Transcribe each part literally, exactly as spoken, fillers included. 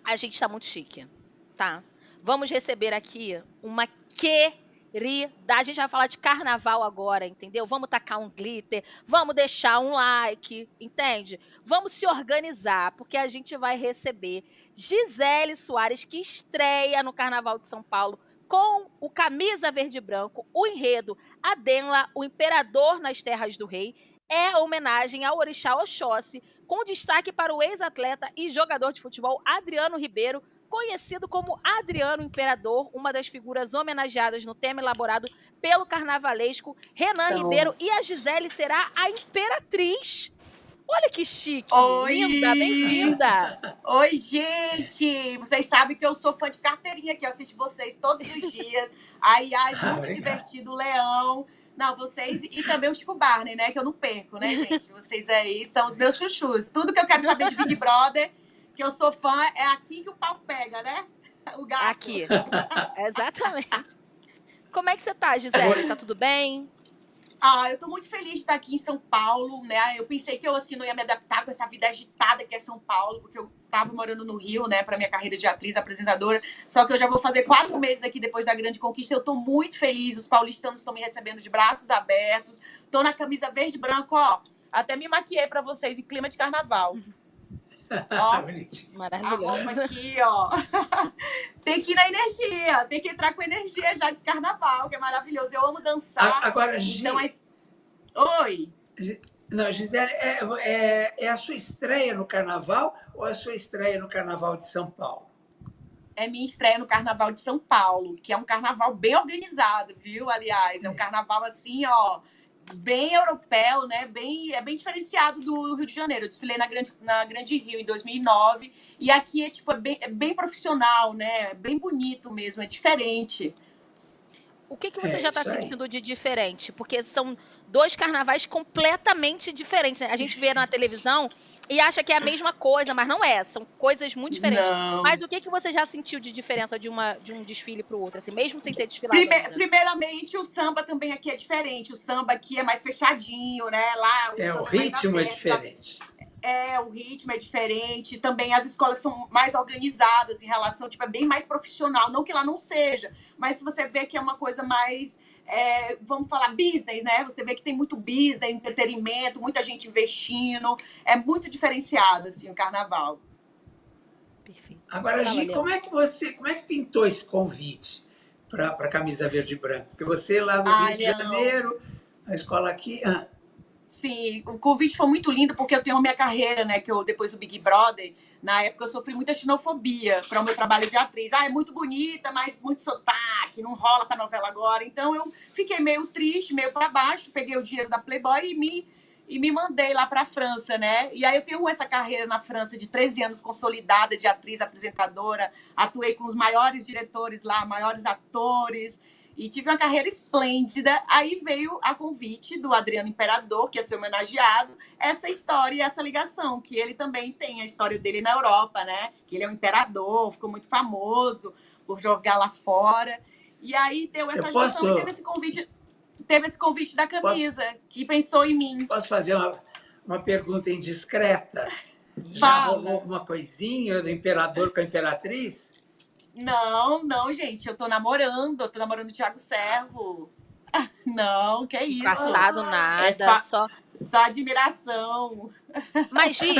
A gente tá muito chique, tá? Vamos receber aqui uma querida. A gente vai falar de carnaval agora, entendeu? Vamos tacar um glitter, vamos deixar um like, entende? Vamos se organizar, porque a gente vai receber Gisele Soares, que estreia no Carnaval de São Paulo com o Camisa Verde e Branco, o enredo Adenla, o Imperador nas Terras do Rei. É homenagem ao orixá Oxóssi, com destaque para o ex-atleta e jogador de futebol Adriano Ribeiro, conhecido como Adriano Imperador, uma das figuras homenageadas no tema elaborado pelo carnavalesco Renan Então, Ribeiro. E a Gisele será a Imperatriz. Olha que chique! Oi! Linda, bem-vinda! Oi, gente! Vocês sabem que eu sou fã de carteirinha, que eu assisto vocês todos os dias. Ai, ai, Ah, muito obrigado. divertido, Leão. Não, vocês e também o Chico Barney, né? Que eu não perco, né, gente? Vocês aí são os meus chuchus. Tudo que eu quero saber de Big Brother, que eu sou fã, é aqui que o pau pega, né? O gato. Aqui, exatamente. Como é que você tá, Gisele? Tá tudo bem? Ah, eu tô muito feliz de estar aqui em São Paulo, né? Eu pensei que eu, assim, não ia me adaptar com essa vida agitada que é São Paulo, porque eu tava morando no Rio, né, pra minha carreira de atriz, apresentadora. Só que eu já vou fazer quatro meses aqui depois da grande conquista. Eu tô muito feliz, os paulistanos estão me recebendo de braços abertos. Tô na camisa verde e branco, ó. Até me maquiei pra vocês em clima de carnaval. Ó, Bonitinho. a Maravilhoso. roupa aqui, ó. Tem que ir na energia, tem que entrar com energia já de carnaval, que é maravilhoso. Eu amo dançar. Agora, Gi... Então, é... Oi. Não, Gisele, é, é, é a sua estreia no Carnaval ou a sua estreia no Carnaval de São Paulo? É minha estreia no Carnaval de São Paulo, que é um carnaval bem organizado, viu? Aliás, é um carnaval assim, ó, bem europeu, né? Bem, é bem diferenciado do Rio de Janeiro. Eu desfilei na Grande, na Grande Rio em dois mil e nove e aqui é tipo é bem, é bem profissional, né? É bem bonito mesmo, é diferente. O que, que você É já está isso aí. sentindo de diferente? Porque são dois carnavais completamente diferentes, né? A gente vê na televisão e acha que é a mesma coisa, mas não é. São coisas muito diferentes. Não. Mas o que, que você já sentiu de diferença de, uma, de um desfile para o outro, assim, mesmo sem ter desfilado Prime- ainda? Primeiramente, o samba também aqui é diferente. O samba aqui é mais fechadinho, né? Lá o É, samba o é mais ritmo é aberto. diferente. É, o ritmo é diferente. Também as escolas são mais organizadas em relação, tipo, é bem mais profissional. Não que lá não seja, mas se você vê que é uma coisa mais, é, vamos falar, business, né? Você vê que tem muito business, entretenimento, muita gente investindo. É muito diferenciado, assim, o carnaval. Perfeito. Agora, Fala, Gi, Leão. como é que você, como é que pintou esse convite para a Camisa Verde e Branco? Porque você lá do Ai, Rio de Leão. Janeiro, a escola aqui... Ah, Sim, o convite foi muito lindo, porque eu tenho a minha carreira, né? Que eu, depois do Big Brother, na época eu sofri muita xenofobia para o meu trabalho de atriz. Ah, é muito bonita, mas muito sotaque, não rola pra novela agora. Então eu fiquei meio triste, meio para baixo, peguei o dinheiro da Playboy e me, e me mandei lá pra França, né? E aí eu tenho essa carreira na França de treze anos consolidada de atriz, apresentadora, atuei com os maiores diretores lá, maiores atores. E tive uma carreira esplêndida. Aí veio a convite do Adriano Imperador, que ia ser homenageado, essa história e essa ligação, que ele também tem a história dele na Europa, né? Que ele é um imperador, ficou muito famoso por jogar lá fora. E aí deu essa Eu posso- junção e teve esse convite, teve esse convite da camisa, que pensou em mim. posso fazer uma, uma pergunta indiscreta? Já Fala. rolou alguma coisinha do imperador com a imperatriz? Não, não, gente, eu tô namorando, eu tô namorando o Thiago Servo. Não, que isso. Passado nada, É só- só... Só admiração. Mas, Gi,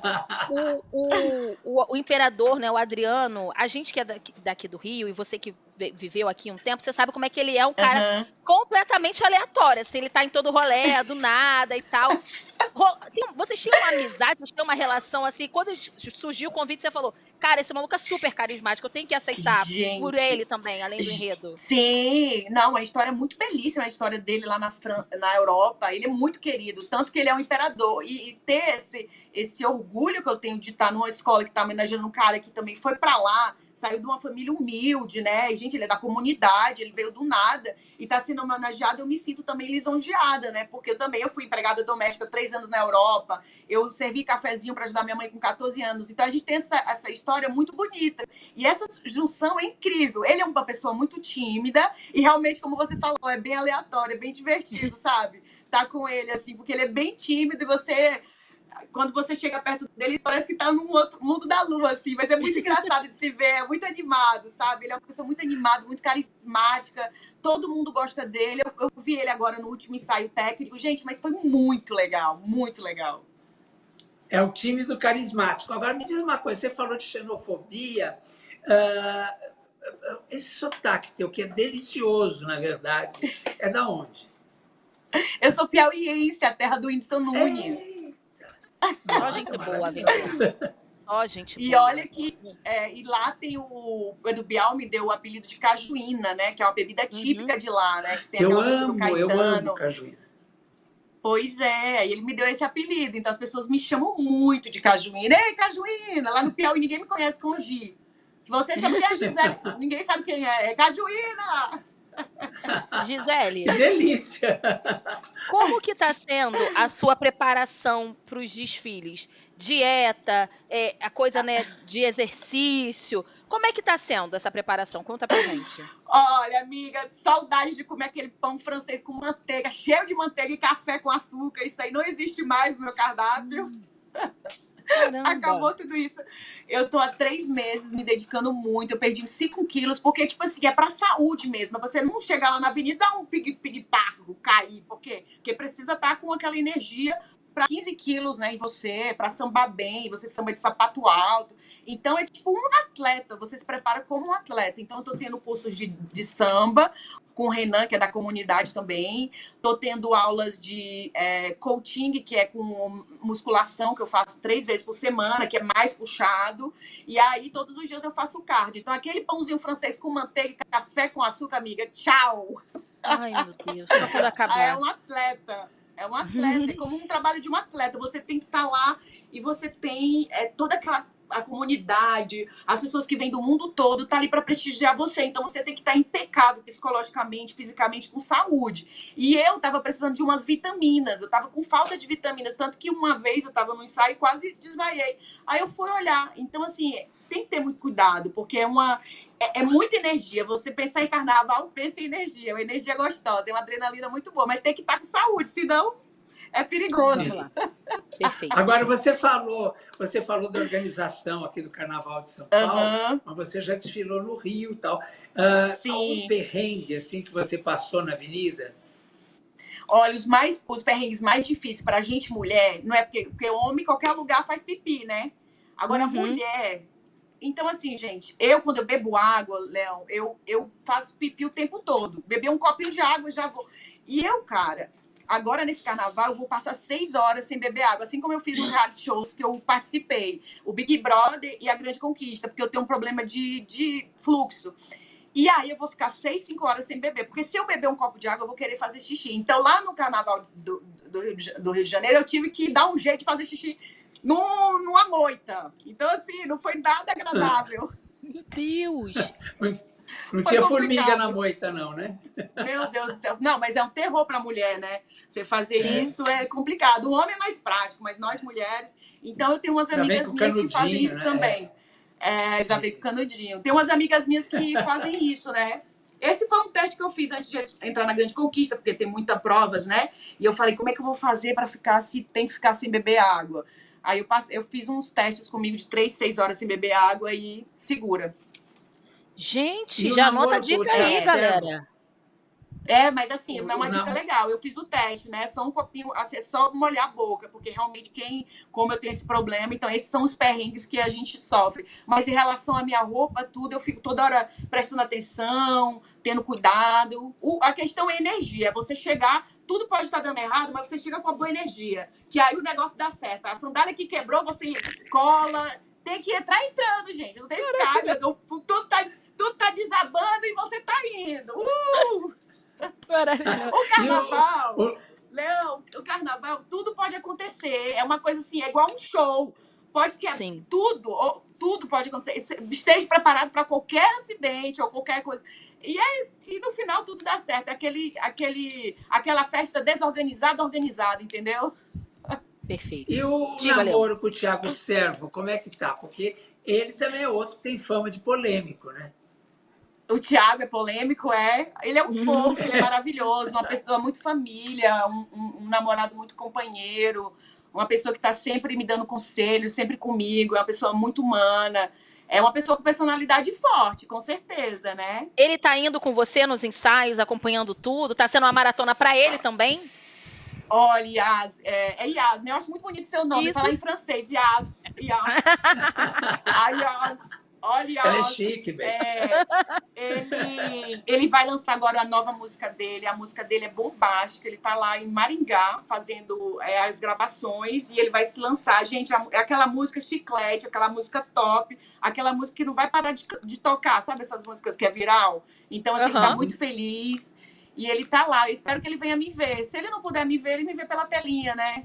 o, o, o, o imperador, né, o Adriano, a gente que é daqui, daqui do Rio, e você que ve- viveu aqui um tempo, você sabe como é que ele é um cara Aham. completamente aleatório. Assim, ele tá em todo rolê, do nada e tal. Ro- tem- vocês tinham uma amizade, vocês tinham uma relação assim, quando surgiu o convite, você falou, cara, esse maluco é super carismático, eu tenho que aceitar Gente. por ele também, além do enredo. Sim, não, uma história muito belíssima, a história dele lá na, Fran... na Europa. Ele é muito querido, tanto que ele é um imperador. E, e ter esse, esse orgulho que eu tenho de estar numa escola que está homenageando um cara que também foi para lá, saiu de uma família humilde, né? E, gente, ele é da comunidade, ele veio do nada e está sendo homenageado. Eu me sinto também lisonjeada, né? Porque eu também eu fui empregada doméstica três anos na Europa, eu servi cafezinho para ajudar minha mãe com quatorze anos. Então a gente tem essa, essa história muito bonita. E essa junção é incrível. Ele é uma pessoa muito tímida e realmente, como você falou, é bem aleatório, é bem divertido, sabe? Tá com ele, assim, porque ele é bem tímido e você... quando você chega perto dele, parece que tá num outro mundo da lua, assim. Mas é muito engraçado de se ver, é muito animado, sabe? Ele é uma pessoa muito animada, muito carismática. Todo mundo gosta dele. Eu, eu vi ele agora no último ensaio técnico. Gente, mas foi muito legal, muito legal. É o time do carismático. Agora, me diz uma coisa. Você falou de xenofobia. Uh, esse sotaque teu, que é delicioso, na verdade, é da onde? Eu sou piauiense, a terra do Whindersson Nunes. Eita. Só Nossa, gente boa, maravilhoso. vem cá. Só gente E boa. olha que é, e lá tem o, o Edu Bial me deu o apelido de cajuína, né? Que é uma bebida típica Uhum. de lá, né? Que tem Eu aquela música do amo, eu amo Caetano. cajuína. Pois é, e ele me deu esse apelido, então as pessoas me chamam muito de Cajuína. Ei, Cajuína! Lá no Piauí ninguém me conhece como Gi. Se você chama de Gisele, ninguém sabe quem é. É Cajuína! Gisele, Que delícia! como que tá sendo a sua preparação para os desfiles? Dieta, é, a coisa, né, de exercício. Como é que tá sendo essa preparação? Conta pra gente. Olha, amiga, saudade de comer aquele pão francês com manteiga, cheio de manteiga e café com açúcar. Isso aí não existe mais no meu cardápio. Caramba. Acabou tudo isso. Eu tô há três meses me dedicando muito. Eu perdi uns cinco quilos, porque, tipo assim, é pra saúde mesmo. É você não chegar lá na avenida e dar um pig-pig-paco, cair. Por quê? Porque precisa estar com aquela energia para quinze quilos, né, em você, para sambar bem, você samba de sapato alto. Então, é tipo um atleta. Você se prepara como um atleta. Então, eu tô tendo cursos de, de samba com o Renan, que é da comunidade também. Tô tendo aulas de é, coaching, que é com musculação, que eu faço três vezes por semana, que é mais puxado. E aí, todos os dias eu faço cardio. Então, aquele pãozinho francês com manteiga e café com açúcar, amiga, tchau! Ai, meu Deus, só quando acabar. É um atleta. É um atleta. É como um trabalho de um atleta. Você tem que estar lá e você tem é, toda aquela a comunidade, as pessoas que vêm do mundo todo, tá ali para prestigiar você. Então você tem que estar impecável psicologicamente, fisicamente, com saúde. E eu tava precisando de umas vitaminas, eu tava com falta de vitaminas, tanto que uma vez eu tava no ensaio e quase desmaiei. Aí eu fui olhar. Então, assim, tem que ter muito cuidado, porque é uma é, é muita energia. Você pensar em carnaval, pensa em energia. É uma energia gostosa, é uma adrenalina muito boa, mas tem que estar com saúde, senão é perigoso. Vamos lá. Perfeito. Agora, você falou, você falou da organização aqui do Carnaval de São Paulo, Uhum. mas você já desfilou no Rio e tal. Uh, Sim. Algum perrengue assim, que você passou na avenida? Olha, os, mais, os perrengues mais difíceis para a gente, mulher, não é porque, porque homem, em qualquer lugar faz pipi, né? Agora, Uhum. mulher... Então, assim, gente, eu, quando eu bebo água, Léo, eu, eu faço pipi o tempo todo. Beber um copinho de água, já vou... E eu, cara... Agora, nesse carnaval, eu vou passar seis horas sem beber água. Assim como eu fiz nos reality shows que eu participei. O Big Brother e a Grande Conquista. Porque eu tenho um problema de, de fluxo. E aí, eu vou ficar seis, cinco horas sem beber. Porque se eu beber um copo de água, eu vou querer fazer xixi. Então, lá no carnaval do, do, Rio, de, do Rio de Janeiro, eu tive que dar um jeito de fazer xixi num, numa moita. Então, assim, não foi nada agradável. Meu Deus! Não Foi tinha complicado. Formiga na moita, não, né? Meu Deus do céu. Não, mas é um terror para a mulher, né? Você fazer Sim. isso é complicado. O homem é mais prático, mas nós mulheres... Então, eu tenho umas Já vem amigas com minhas que fazem canudinho, isso né? também. É, já vem com Isso. canudinho. Tem umas amigas minhas que fazem isso, né? Esse foi um teste que eu fiz antes de entrar na Grande Conquista, porque tem muitas provas, né? E eu falei, como é que eu vou fazer para ficar, se tem que ficar sem beber água? Aí eu, passei, eu fiz uns testes comigo de três, seis horas sem beber água e segura. Gente, E o já anota a namoro dica com o aí, Thiago galera. É, mas assim, O- não é uma o dica nam- legal. Eu fiz o teste, né? Só um copinho, assim, é só molhar a boca, porque realmente quem, como eu tenho esse problema, então esses são os perrengues que a gente sofre. Mas em relação à minha roupa, tudo, eu fico toda hora prestando atenção, tendo cuidado. O, a questão é energia, é você chegar, tudo pode estar dando errado, mas você chega com a boa energia, que aí o negócio dá certo. A sandália que quebrou, você cola, tem que entrar entrando, gente. Não tem que ficar, meu Deus, tudo tá, tudo tá desabando e você tá indo. Uh! Maravilhoso. O carnaval, E o- o- Leão, o carnaval, tudo pode acontecer. É uma coisa assim, é igual um show. Pode que Sim. tudo, ou, tudo pode acontecer. Esteja preparado para qualquer acidente ou qualquer coisa. E, aí, e no final tudo dá certo. É aquele, aquele, aquela festa desorganizada, organizada, entendeu? Perfeito. E o Diga, Leão. namoro com o Thiago Servo, como é que tá? Porque ele também é outro que tem fama de polêmico, né? O Thiago é polêmico, é. Ele é um fofo, ele é maravilhoso, uma pessoa muito família, um, um, um namorado muito companheiro, uma pessoa que está sempre me dando conselhos, sempre comigo, é uma pessoa muito humana, é uma pessoa com personalidade forte, com certeza, né? Ele tá indo com você nos ensaios, acompanhando tudo? Tá sendo uma maratona para ele também? Olha, Yas, é, é Yas, né? Eu acho muito bonito o seu nome, Isso. falar em francês, Yas, Yas. Ai, Yas, olha, Ela é Yas. chique, velho. É, ele, ele vai lançar agora a nova música dele, a música dele é bombástica, ele tá lá em Maringá fazendo é, as gravações e ele vai se lançar. Gente, é aquela música chiclete, aquela música top, aquela música que não vai parar de, de tocar, sabe essas músicas que é viral? Então, assim, Uhum. ele tá muito feliz. E ele tá lá, eu espero que ele venha me ver. Se ele não puder me ver, ele me vê pela telinha, né?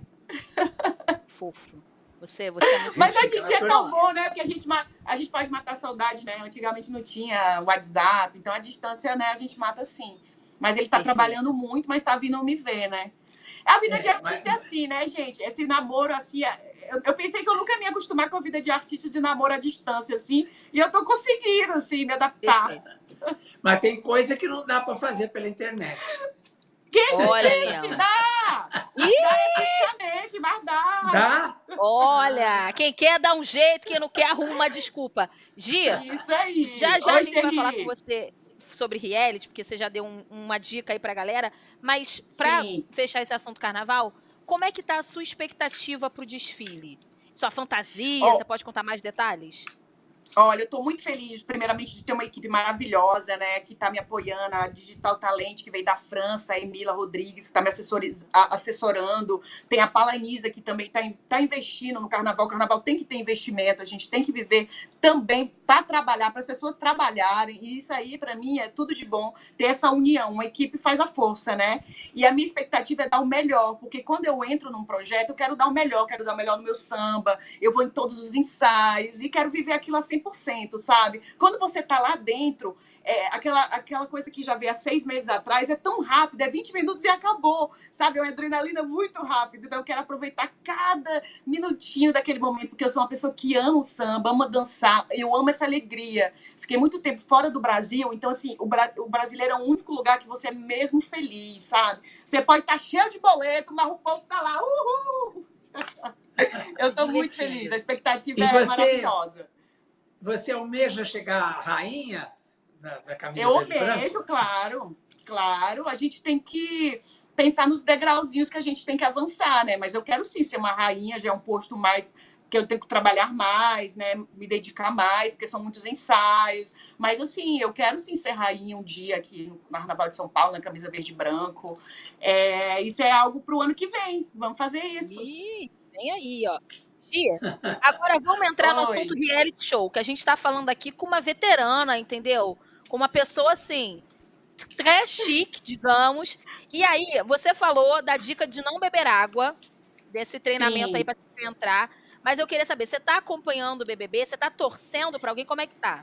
Fofo. Você, você é muito Mas chique. hoje em dia é tão bom, né? Porque a gente, a gente pode matar a saudade, né? Antigamente não tinha WhatsApp, então a distância, né, a gente mata sim. Mas ele tá Perfeito. trabalhando muito, mas tá vindo me ver, né? A vida É, de artista mas- é assim, né, gente? Esse namoro, assim, é- eu, eu pensei que eu nunca me ia acostumar com a vida de artista de namoro à distância, assim, e eu tô conseguindo, assim, me adaptar. Perfeito. Mas tem coisa que não dá para fazer pela internet. Quem Olha disse? aí, ó. Dá! Ih! Dá fisicamente, mas dá! Dá? Olha, quem quer dá um jeito, quem não quer arruma uma desculpa. Gia, Isso aí! já já a Oi, gente vai falar com Xeni. você sobre reality, porque você já deu um- uma dica aí pra galera, mas pra Sim. fechar esse assunto carnaval, como é que tá a sua expectativa pro desfile? Sua fantasia, Ó, você pode contar mais detalhes? Olha, eu estou muito feliz, primeiramente, de ter uma equipe maravilhosa, né? Que está me apoiando, a Digital Talent, que veio da França, a Emila Rodrigues, que está me assessoriz- a- assessorando. Tem a Palanisa, que também está tá investindo no carnaval. O carnaval tem que ter investimento, a gente tem que viver também para trabalhar, para as pessoas trabalharem. E isso aí, para mim, é tudo de bom, ter essa união. Uma equipe faz a força, né? E a minha expectativa é dar o melhor, porque quando eu entro num projeto, eu quero dar o melhor, quero dar o melhor no meu samba, eu vou em todos os ensaios e quero viver aquilo a cem por cento, sabe? Quando você tá lá dentro, é, aquela, aquela coisa que já veio há seis meses atrás, é tão rápido, é vinte minutos e acabou, sabe? É uma adrenalina muito rápida, então eu quero aproveitar cada minutinho daquele momento, porque eu sou uma pessoa que ama o samba, ama dançar, eu amo essa alegria. Fiquei muito tempo fora do Brasil, então, assim, o, Bra o brasileiro é o único lugar que você é mesmo feliz, sabe? Você pode estar cheio de boleto, mas o povo tá lá, uhul! Eu tô muito Divertido. feliz, a expectativa E é você- maravilhosa. Você almeja chegar à rainha da, da camisa Eu verde e branco? almejo, claro, claro. A gente tem que pensar nos degrauzinhos que a gente tem que avançar, né? Mas eu quero sim ser uma rainha, já é um posto mais que eu tenho que trabalhar mais, né? Me dedicar mais, porque são muitos ensaios. Mas assim, eu quero sim ser rainha um dia aqui no Carnaval de São Paulo, na camisa verde e branco. É, isso é algo pro ano que vem. Vamos fazer isso. Ih, vem aí, ó. Gia, agora vamos entrar no Oi. assunto reality show, que a gente tá falando aqui com uma veterana, entendeu? Com uma pessoa assim, très chique, digamos. E aí, você falou da dica de não beber água, desse treinamento Sim. aí pra você entrar. Mas eu queria saber, você tá acompanhando o B B B? Você tá torcendo pra alguém? Como é que tá?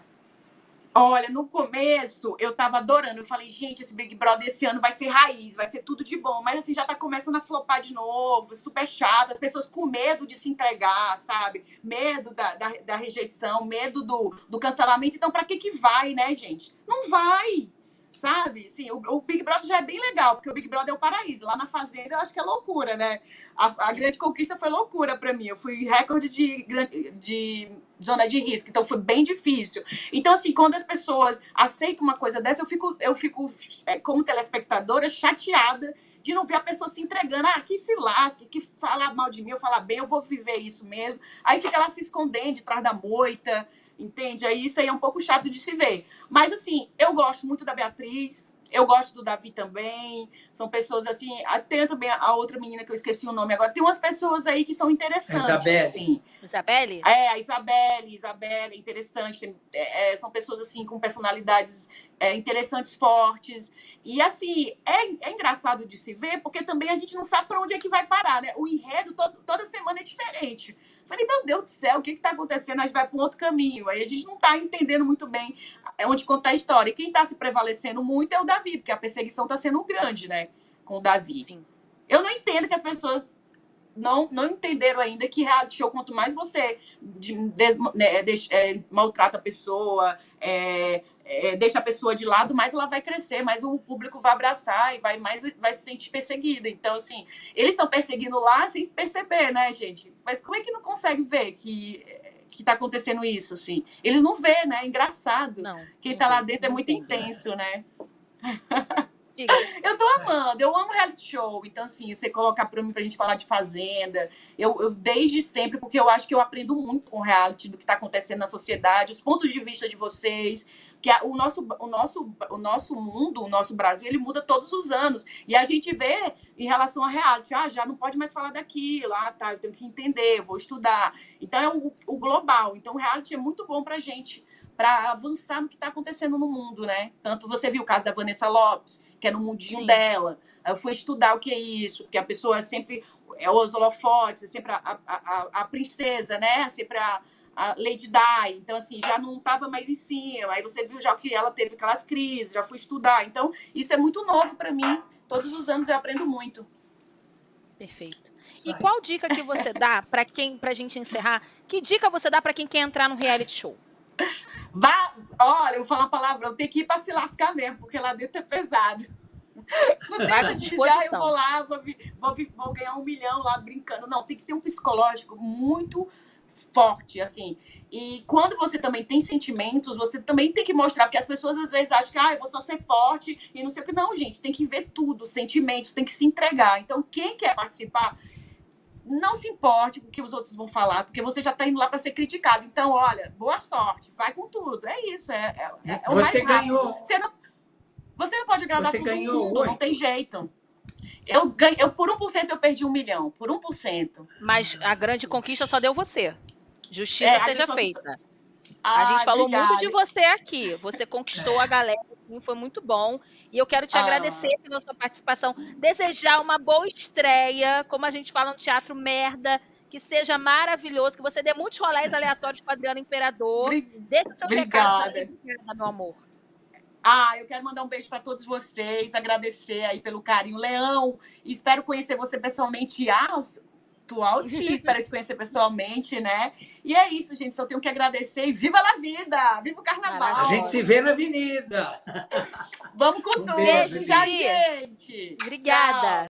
Olha, no começo eu tava adorando. Eu falei, gente, esse Big Brother esse ano vai ser raiz, vai ser tudo de bom. Mas assim, já tá começando a flopar de novo, super chato. As pessoas com medo de se entregar, sabe? Medo da, da, da rejeição, medo do, do cancelamento. Então, pra que que vai, né, gente? Não vai, sabe? Sim, o, o Big Brother já é bem legal, porque o Big Brother é o paraíso. Lá na Fazenda eu acho que é loucura, né? A, a grande conquista foi loucura pra mim. Eu fui recorde de, gran- de zona de risco, então foi bem difícil. Então, assim, quando as pessoas aceitam uma coisa dessa, eu fico, eu fico é, como telespectadora, chateada de não ver a pessoa se entregando. Ah, que se lasque, que fala mal de mim, eu falar bem, eu vou viver isso mesmo. Aí fica ela se escondendo de trás da moita, entende? Aí isso aí é um pouco chato de se ver. Mas, assim, eu gosto muito da Beatriz, eu gosto do Davi também. São pessoas, assim... Tem também a outra menina que eu esqueci o nome agora. Tem umas pessoas aí que são interessantes, Isabelle. assim. Isabelle? É, a Isabelle, Isabelle, interessante. Tem, é, são pessoas, assim, com personalidades é, interessantes, fortes. E, assim, é, é engraçado de se ver, porque também a gente não sabe para onde é que vai parar, né? O enredo todo, toda semana é diferente. Falei, meu Deus do céu, o que está acontecendo? A gente vai para um outro caminho. Aí a gente não está entendendo muito bem onde contar a história. E quem está se prevalecendo muito é o Davi, porque a perseguição está sendo grande, né? Com o Davi. Sim. Eu não entendo que as pessoas não, não entenderam ainda que reality show, quanto mais você de, des, né, de, é, maltrata a pessoa, é, é, deixa a pessoa de lado, mais ela vai crescer, mais o público vai abraçar e vai, mais vai se sentir perseguida. Então, assim, eles estão perseguindo lá sem perceber, né, gente? Mas como é que não consegue ver que que tá acontecendo isso, assim? Eles não vê, né? É engraçado. Não, Quem não tá lá vê, dentro é não muito vê. intenso, né? Diga. Eu tô amando, eu amo reality show. Então, assim, você colocar pra mim pra gente falar de Fazenda, eu, eu desde sempre, porque eu acho que eu aprendo muito com reality do que tá acontecendo na sociedade, os pontos de vista de vocês, que a, o, nosso, o, nosso, o nosso mundo, o nosso Brasil, ele muda todos os anos. E a gente vê em relação a reality, ah, já não pode mais falar daquilo, ah, tá, eu tenho que entender, eu vou estudar. Então, é o, o global. Então, o reality é muito bom pra gente, pra avançar no que tá acontecendo no mundo, né? Tanto você viu o caso da Vanessa Lopes, que é no mundinho Sim. dela. Eu fui estudar o que é isso, porque a pessoa é sempre é os holofotes, é sempre a, a, a, a princesa, né? Sempre a, a Lady Di. Então, assim, já não estava mais em cima. Aí você viu já que ela teve aquelas crises, já fui estudar. Então, isso é muito novo para mim. Todos os anos eu aprendo muito. Perfeito. E qual dica que você dá para quem, pra gente encerrar, que dica você dá para quem quer entrar no reality show? Vá, olha, eu vou falar uma palavra, eu tenho que ir para se lascar mesmo, porque lá dentro é pesado. Não tem essa de dizer, ah, eu vou lá, vou, vou, vou ganhar um milhão lá brincando. Não, tem que ter um psicológico muito forte, assim. E quando você também tem sentimentos, você também tem que mostrar, porque as pessoas às vezes acham que, ah, eu vou só ser forte e não sei o que. Não, gente, tem que ver tudo, sentimentos, tem que se entregar. Então, quem quer participar, não se importe com o que os outros vão falar, porque você já está indo lá para ser criticado. Então, olha, boa sorte, vai com tudo. É isso, é, é, é o mais Você rápido. ganhou. Você não, você não pode agradar Você todo ganhou mundo, hoje. não tem jeito. Eu, ganho, eu por um por cento eu perdi um milhão, por um por cento. Mas a grande conquista só deu você. Justiça É, a seja gente feita. falou- A gente Ai, falou obrigada. muito de você aqui. Você conquistou a galera, assim, foi muito bom. E eu quero te Ah. agradecer pela sua participação. Desejar uma boa estreia, como a gente fala no teatro merda, que seja maravilhoso, que você dê muitos rolés aleatórios com o Adriano Imperador. Bri- Deixa seus recados Obrigada. aí, obrigada, meu amor. Ah, eu quero mandar um beijo para todos vocês, agradecer aí pelo carinho. Leão, espero conhecer você pessoalmente. Ah, tu Alci, espero te conhecer pessoalmente, né? E é isso, gente, só tenho que agradecer e viva a vida! Viva o carnaval! A gente se vê na avenida. Vamos com Um tudo! beijo, Tchau, Gi. gente! Obrigada. Tchau.